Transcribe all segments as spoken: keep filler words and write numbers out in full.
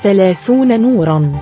ثلاثون نوراً.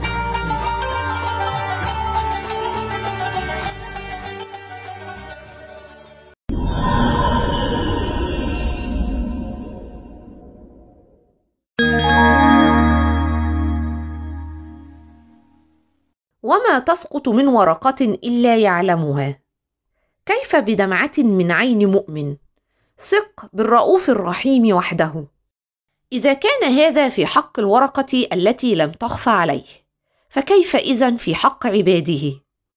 وما تسقط من ورقة إلا يعلمها. كيف بدمعة من عين مؤمن؟ ثق بالرؤوف الرحيم وحده. إذا كان هذا في حق الورقة التي لم تخف عليه، فكيف إذن في حق عباده؟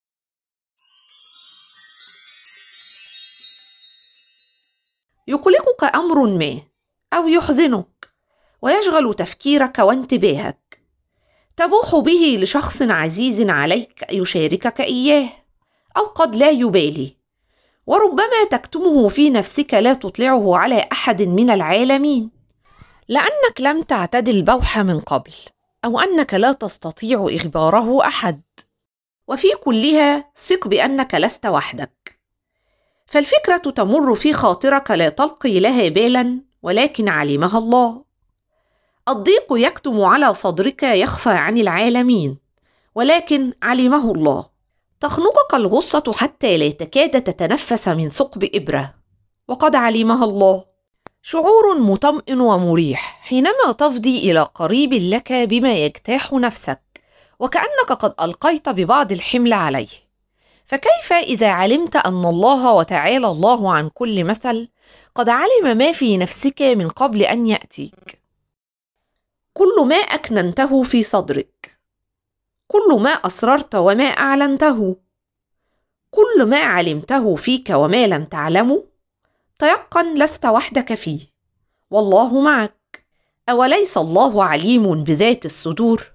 يقلقك أمر ما أو يحزنك ويشغل تفكيرك وانتباهك، تبوح به لشخص عزيز عليك يشاركك إياه، أو قد لا يبالي، وربما تكتمه في نفسك لا تطلعه على أحد من العالمين، لأنك لم تعتد البوح من قبل، أو أنك لا تستطيع إخباره أحد. وفي كلها ثق بأنك لست وحدك، فالفكرة تمر في خاطرك لا تلقي لها بالا، ولكن علمها الله. الضيق يكتم على صدرك يخفى عن العالمين، ولكن علمه الله. تخنقك الغصة حتى لا تكاد تتنفس من ثقب إبرة، وقد علمها الله. شعور مطمئن ومريح حينما تفضي إلى قريب لك بما يجتاح نفسك، وكأنك قد ألقيت ببعض الحمل عليه. فكيف إذا علمت أن الله وتعالى الله عن كل مثل قد علم ما في نفسك من قبل أن يأتيك؟ كل ما أكننته في صدرك، كل ما أسررت وما أعلنته، كل ما علمته فيك وما لم تعلمه، تيقن لست وحدك فيه، والله معك. أوليس الله عليم بذات الصدور؟